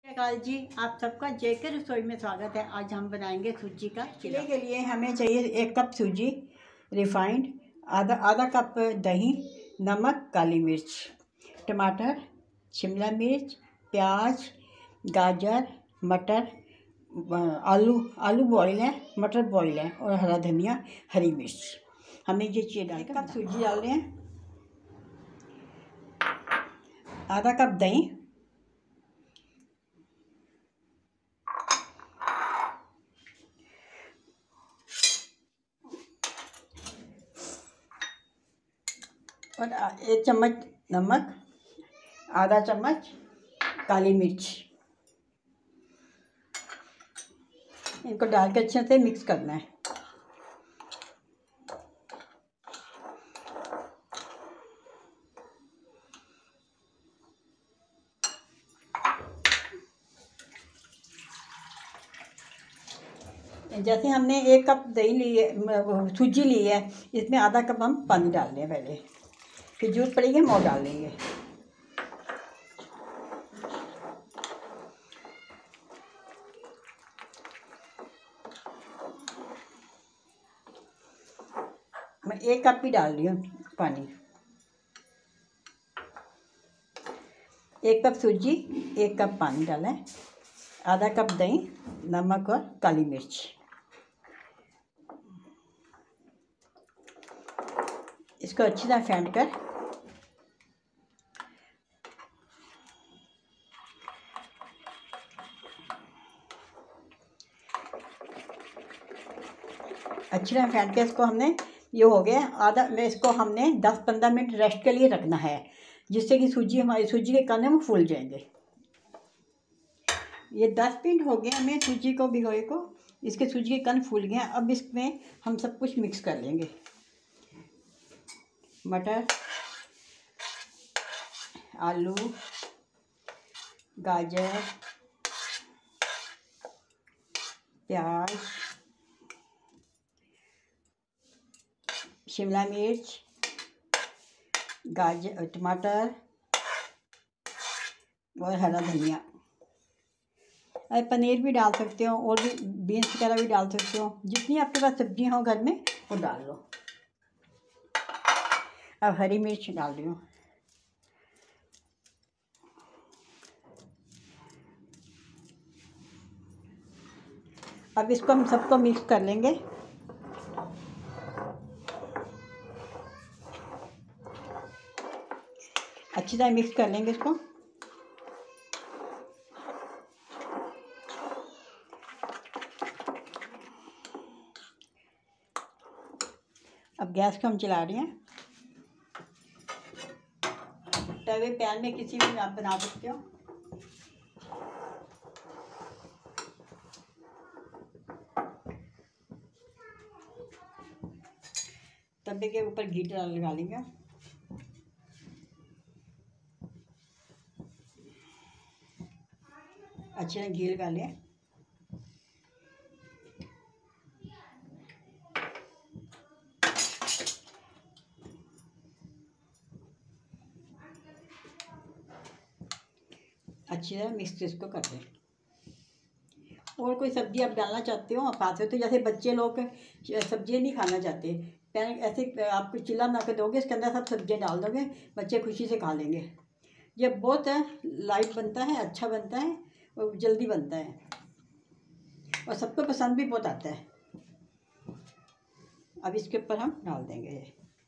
काल जी, आप सबका जेके रसोई में स्वागत है। आज हम बनाएंगे सूजी का चिल्ले के लिए हमें चाहिए 1 कप सूजी रिफाइंड, आधा कप दही, नमक, काली मिर्च, टमाटर, शिमला मिर्च, प्याज, गाजर, मटर, आलू बॉयल है, मटर बॉयल है और हरा धनिया, हरी मिर्च। हमें ये चीज़ डाल 1 कप सूजी डाल रहे हैं, आधा कप दही, और 1 चम्मच नमक, आधा चम्मच काली मिर्च। इनको डाल के अच्छे से मिक्स करना है। जैसे हमने 1 कप दही ली है, सूजी ली है, इसमें आधा कप हम पानी डाल लें पहले, फिर जरूरत पड़ेगी हम और डाल लेंगे। मैं 1 कप ही डाल रही हूँ पानी। 1 कप सूजी, 1 कप पानी डाला है, आधा कप दही, नमक और काली मिर्च। इसको अच्छी तरह फेंट कर अच्छी तरह फेंट के इसको हमने ये हो गया आधा में, इसको हमने 10-15 मिनट रेस्ट के लिए रखना है, जिससे कि हमारी सूजी के कण वो फूल जाएंगे। ये 10 मिनट हो गए हमें सूजी को भिगोए को, इसके सूजी के कण फूल गए हैं। अब इसमें हम सब कुछ मिक्स कर लेंगे। मटर, आलू, गाजर, प्याज, शिमला मिर्च, गाजर, टमाटर और हरा धनिया। पनीर भी डाल सकते हो और भी बीन्स वगैरह भी डाल सकते हो, जितनी आपके पास सब्जियां हो घर में वो डाल लो। अब हरी मिर्च डाल रही हूँ। अब इसको हम सबको मिक्स कर लेंगे। अच्छी तरह मिक्स कर लेंगे इसको। अब गैस को हम चला रहे हैं। तवे पैन में किसी भी आप बना सकते हो। तवे के ऊपर घी लगा लेंगे। अच्छे से घी लगा लें। अच्छी तरह मिक्स इसको कर दें। और कोई सब्जी आप डालना चाहते हो आप खा सकते हो। जैसे बच्चे लोग सब्जियाँ नहीं खाना चाहते, पहले ऐसे आपको चिल्ला बना के दोगे, इसके अंदर सब सब्जियाँ डाल दोगे, बच्चे खुशी से खा लेंगे। ये बहुत लाइट बनता है, अच्छा बनता है और जल्दी बनता है और सबको पसंद भी बहुत आता है। अब इसके ऊपर हम डाल देंगे।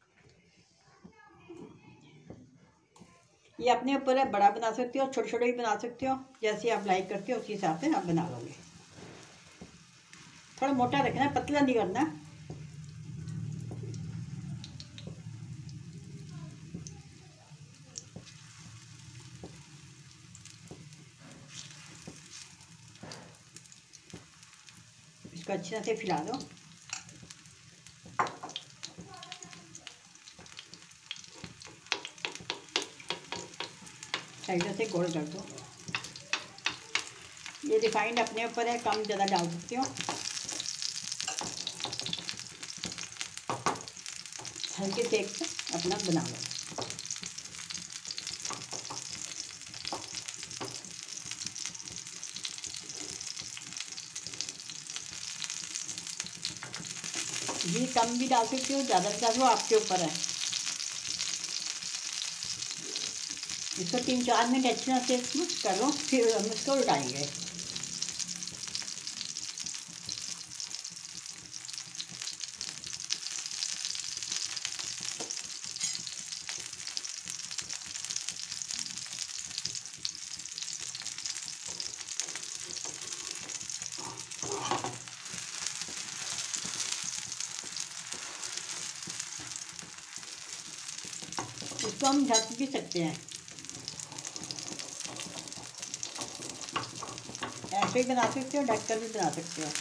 ये अपने ऊपर है, बड़ा बना सकते हो, छोटे छोटे भी बना सकते हो, जैसे आप लाइक करते हो उसी हिसाब से आप बना लोगे। थोड़ा मोटा रखना है, पतला नहीं करना। इसको अच्छी तरह से फैला दो। साइडों से गोल कर दो। ये रिफाइंड अपने ऊपर है, कम ज़्यादा डाल सकते हो। हल्के सेक से अपना बना लो। घी कम भी डाल सकती हो, ज़्यादा भी डाल सकते हो, आपके ऊपर है। इसको 3-4 मिनट अच्छी तरह से करो, फिर हम इसको उल्टाएंगे। इसको हम ढक भी सकते हैं, ऐसे ही बना सकते हो, ढक कर भी बना सकते हो।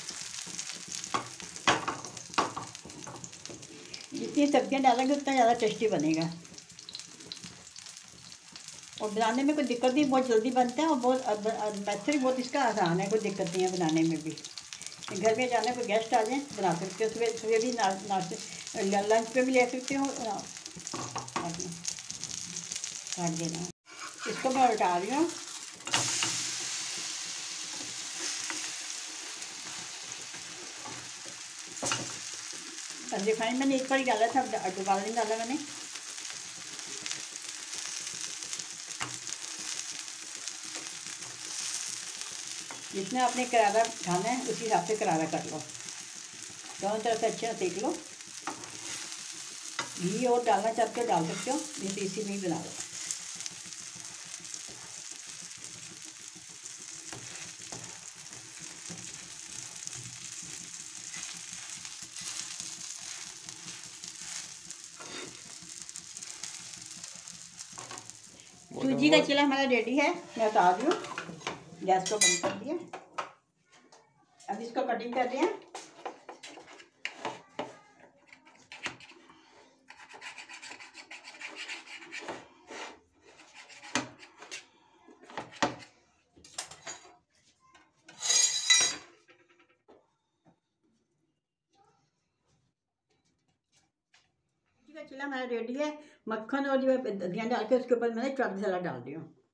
जितनी सब्जियां डालेंगे उतना ज़्यादा टेस्टी बनेगा, और बनाने में कोई दिक्कत नहीं, बहुत जल्दी बनता है, और बहुत मैथड भी बहुत इसका आसान है, कोई दिक्कत नहीं है बनाने में भी। घर में जाना कोई गेस्ट आ जाए बना सकते हो, सुबह सुबह भी नाश्ते लंच पे भी ले सकते हो। काट देना, इसको मैं उल्टा रही हूँ। रिफाइंड मैंने एक बार ही डाला था, दोबारा नहीं डाला मैंने। जितना आपने करारा खाना है उसी हिसाब से करारा कर लो, दोनों तरफ से अच्छे से सेक लो। घी और डालना चाहते हो डाल सकते हो, जैसे इसी में ही बना लो। सूजी का चिला हमारा रेडी है, मैं बता रही हूँ। गैस को बंद कर दिया, अब इसको कटिंग कर रहे हैं। सूजी का चिला हमारा रेडी है। मक्खन और जो धनिया डाल के उसके ऊपर मैंने चाट मसाला डाल दिया।